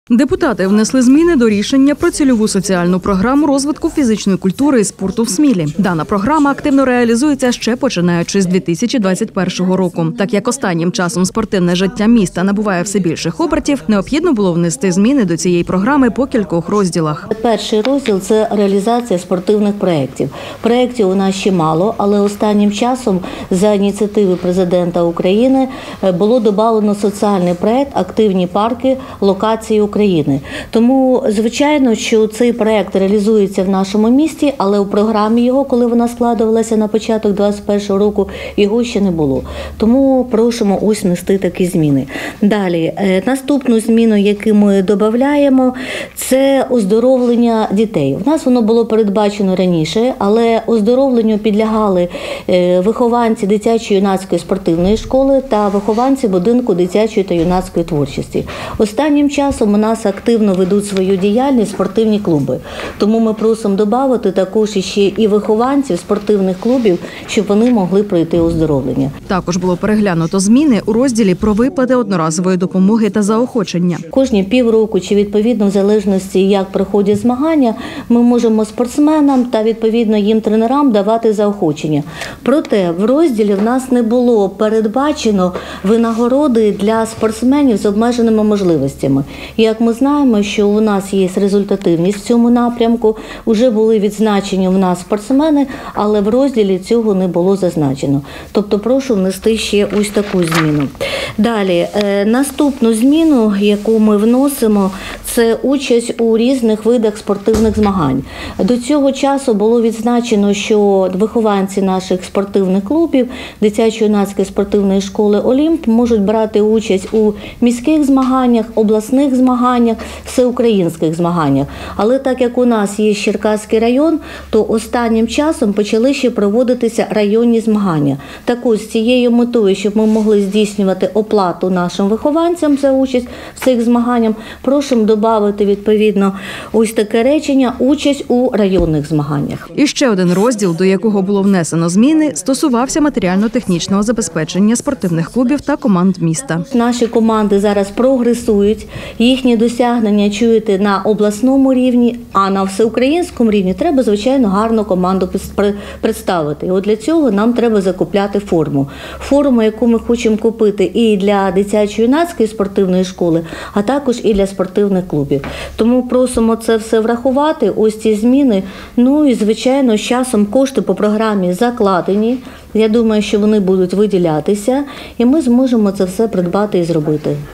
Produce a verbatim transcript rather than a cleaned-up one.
Депутати внесли зміни до рішення про цільову соціальну програму розвитку фізичної культури і спорту в Смілі. Дана програма активно реалізується ще починаючи з дві тисячі двадцять першого року. Так як останнім часом спортивне життя міста набуває все більших обертів, необхідно було внести зміни до цієї програми по кількох розділах. Перший розділ – це реалізація спортивних проєктів. Проєктів у нас ще мало, але останнім часом за ініціативи президента України було додано соціальний проєкт «Активні парки. Локації України». Тому, звичайно, що цей проєкт реалізується в нашому місті, але у програмі його, коли вона складувалася на початок двадцять першого року, його ще не було. Тому просимо ось внести такі зміни. Далі, наступну зміну, яку ми додаємо, це оздоровлення дітей. У нас воно було передбачено раніше, але оздоровленню підлягали вихованці дитячо-юнацької спортивної школи та вихованці будинку дитячої та юнацької творчості. Останнім часом у нас активно ведуть свою діяльність спортивні клуби. Тому ми просимо додати також ще і вихованців спортивних клубів, щоб вони могли пройти оздоровлення. Також було переглянуто зміни у розділі про виплати одноразової допомоги та заохочення. Кожні півроку чи відповідно в залежності, як проходять змагання, ми можемо спортсменам та відповідно їм тренерам давати заохочення. Проте в розділі в нас не було передбачено винагороди для спортсменів з обмеженими можливостями. Як ми знаємо, що у нас є результативність в цьому напрямку, вже були відзначені в нас спортсмени, але в розділі цього не було зазначено. Тобто прошу внести ще ось таку зміну. Далі, наступну зміну, яку ми вносимо, це участь у різних видах спортивних змагань. До цього часу було відзначено, що вихованці наших спортивних клубів дитячо-юнацької спортивної школи «Олімп» можуть брати участь у міських змаганнях, обласних змаганнях, всеукраїнських змаганнях. Але так як у нас є Черкаський район, то останнім часом почали ще проводитися районні змагання. Так ось з цією метою, щоб ми могли здійснювати оплату нашим вихованцям за участь в цих змаганнях, просимо додати відповідно ось таке речення «участь у районних змаганнях». І ще один розділ, до якого було внесено зміни, стосувався матеріально-технічного забезпечення спортивних клубів та команд міста. Наші команди зараз прогресують, їхні досягнення чуєте на обласному рівні, а на всеукраїнському рівні треба, звичайно, гарну команду представити. І от для цього нам треба закупляти форму. Форму, яку ми хочемо купити і для дитячо-юнацької спортивної школи, а також і для спортивних клубів. Тому просимо це все врахувати, ось ці зміни. Ну і, звичайно, з часом кошти по програмі закладені. Я думаю, що вони будуть виділятися, і ми зможемо це все придбати і зробити.